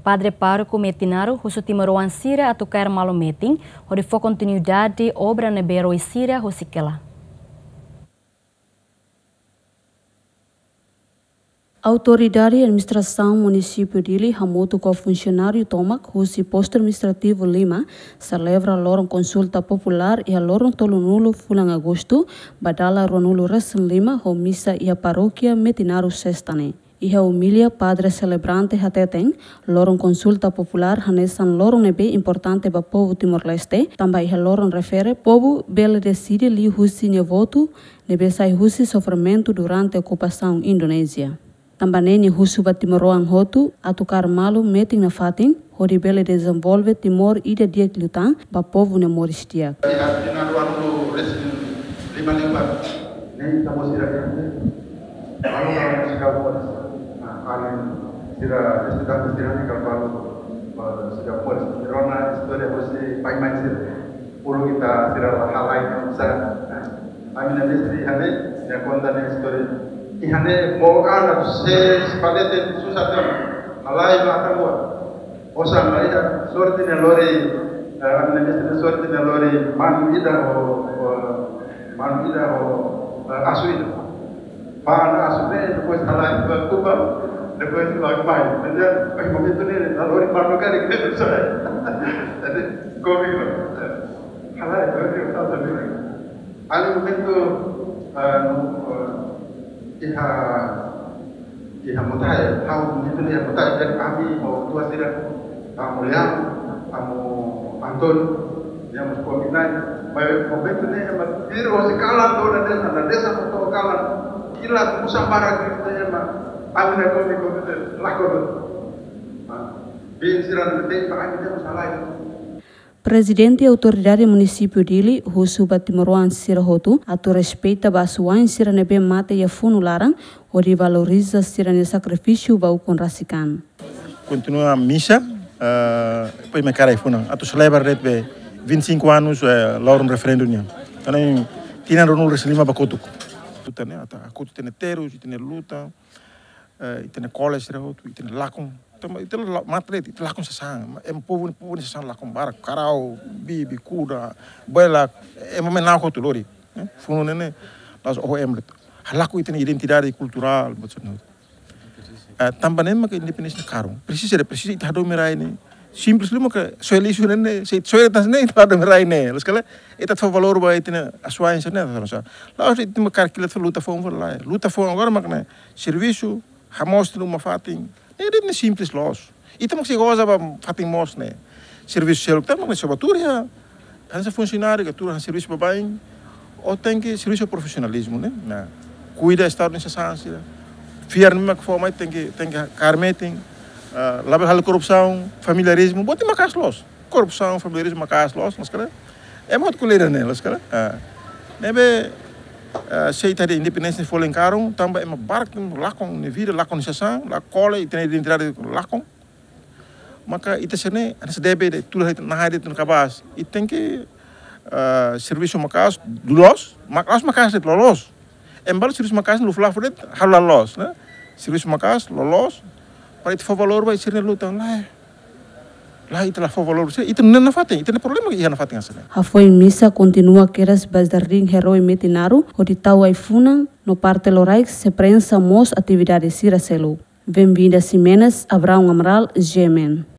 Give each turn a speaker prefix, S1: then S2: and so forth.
S1: Padre Pároco Metinaro, Russo Timoroan Sira, a tocar malo meeting, onde for continuidade obra na Bero e Sira, Russiquela.
S2: Autoridade e Administração Município Dili, Hamoto com funcionário Tomac, Russi Posto Administrativo Lima, celebra a consulta popular e a lorong tolo nulo fulang agosto, badala ronulo Resen Lima, ho missa e a paróquia Metinaro Sestane. Iha humilha padre celebrante hateteng, lorong consulta popular hanesan lorong nebe importante ba povo Timor-Leste, também iha lorong refere povo bele decide li Russi ne voto, nebe sai Russi sofrimento durante a ocupação Indonésia. Também Russo ba Timoroan hotu, atucar malo meeting na fatin, hori bele desenvolve Timor ida dia lutan ba povo ne moristia.
S3: Ihane mau anak sepalete susah tem, alai mata buat, osan mereka sorti nelori, administrasi sorti nelori manu ida asu itu, pan asu ni depois alai berkubang, depois bermain, dan moment itu ni nelori manu kari kita susah, jadi komik lah, alai itu apa tu? Alai moment itu Iha mutai, hau itu dia mutai dan kami mau tua tidak, kamu lihat, kamu Anton, yang masuk komitmen, baik moment itu ni, biru masih kalah tu dan desa tu kalah, kilat musang barak itu ni mah, kami nak komitmen lakon, bin siran betul, kami dia masalah itu.
S2: Presidente e autoridade município Dili, Russo ba Timoroan Sira hotu, atu respeita ba suain sira nebe mate e funu larang, ori valoriza sira ne sacrifício ba ukon rasikan.
S4: Continua a missa, depois me cara funa, atu celebra retbe 25 anos laurum referendum nya. Também tinha no Lima ba kotuk. Tuta ne ata kotuk tene teros, tene luta, tene college sira hotu, tene lakon. Itu matret itu lakon sesang, povo sesang lakon barak, karau, bibi, kuda, bola, momen nak tu lori, funo nene, las emlet. Halaku itu identidade cultural, macam itu. Tambah mak independência karung, precis itu hado merai ne, simples lu mak soal isu nene, soal tas ne itu hado merai ne, lalu sekali itu tu valor bahwa itu ne asuain sana, lalu itu mak karkilat luta fong verlai, luta fong agora mak ne serviço, hamos tu uma fating. Ini simples los. Itu maksudnya goza ba fating mos ne. Serviço selo, tá mas sobatura ya. Hansa funcionário que tu han serviço ba bain. Ou tem que serviço profissionalismo, né? Na cuida estado nessa sansa. Fiar numa forma tem que carmeting, lavar hal corrupção, familiarismo, bote macas los. Corrupção, familiarismo macas los, mas cara. É muito colher né, mas cara. Nebe seita de independência foi lencaram, também é uma barca lakon ne vida lakon sesang, la cola e tem identidade lakon. Maka itu sene ada sedebe de tulah itu nah itu kabas. Itu tem que serviço makas los, makas itu lolos. Embal serviço makas lu flafuret halal los, né? Serviço makas lolos. Para itu valor vai ser lutan lá itu lah valor itu não fatem, itu problema que ia na fatem assim.
S2: A foi missa continua queras basdaring heroi Metinaro, odi tau ai funang no parte loraix se prensa mos atividade sira selo. Bem-vinda Simenes, Abraão Amaral, Gemen.